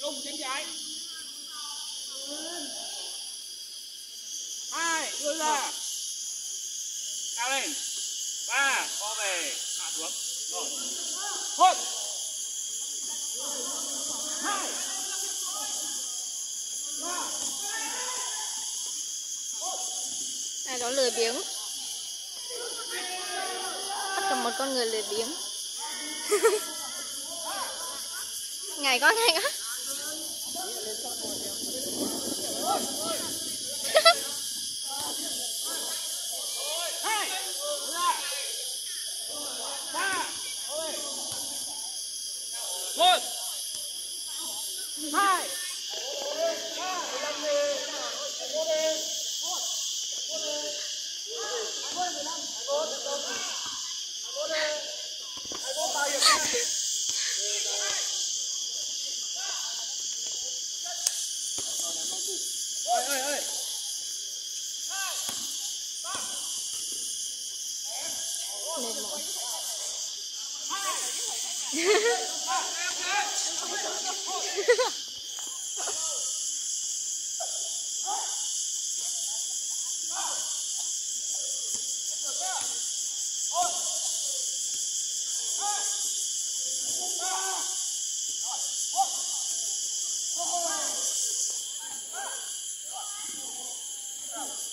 Trung chém trái. 2 đưa ra. Cao lên. 3 co về, hạ xuống. Rồi. Hốt. 2 3 Ai đó lười biếng. Bắt gặp một con người lười biếng. Ngày quá. một hai Mệt mỏi. Go.